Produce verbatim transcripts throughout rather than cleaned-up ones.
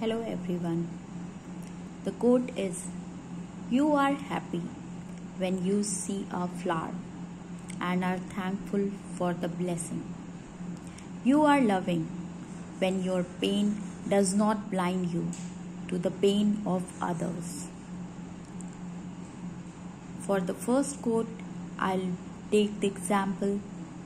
Hello everyone. The quote is: You are happy when you see a flower and are thankful for the blessing. You are loving when your pain does not blind you to the pain of others. For the first quote, I'll take the example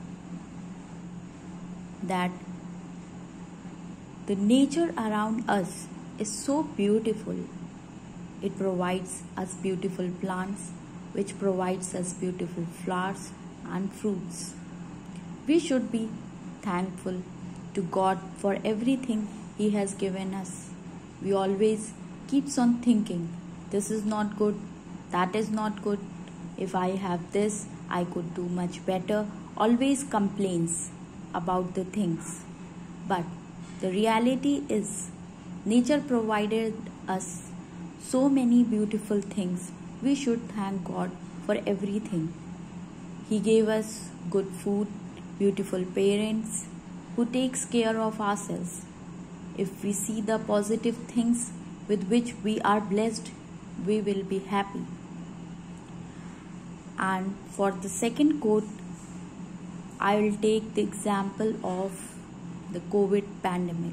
that the nature around us is so beautiful. It provides us beautiful plants, which provides us beautiful flowers and fruits. We should be thankful to God for everything He has given us. We always keeps on thinking, this is not good, that is not good. If I have this, I could do much better. Always complains about the things. But the reality is, nature provided us so many beautiful things. We should thank God for everything. He gave us good food, beautiful parents who takes care of ourselves. If we see the positive things with which we are blessed, we will be happy. And for the second quote, I will take the example of the COVID pandemic.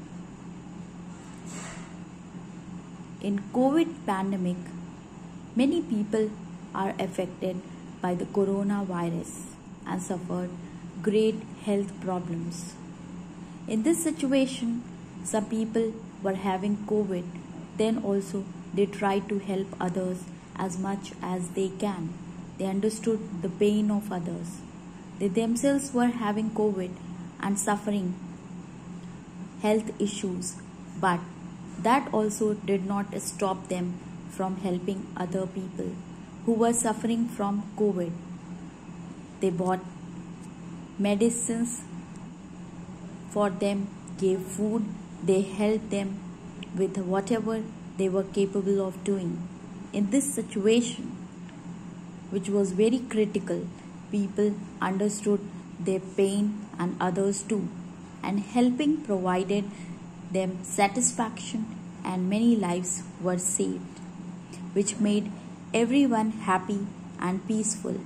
In COVID pandemic, many people are affected by the coronavirus and suffered great health problems. In this situation, some people were having COVID, then also they tried to help others as much as they can. They understood the pain of others. They themselves were having COVID and suffering health issues, but that also did not stop them from helping other people who were suffering from COVID. They bought medicines for them, gave food, they helped them with whatever they were capable of doing. In this situation, which was very critical, people understood their pain and others too, and helping provided them satisfaction, and many lives were saved, which made everyone happy and peaceful.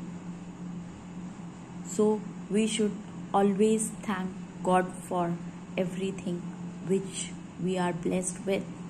So we should always thank God for everything which we are blessed with.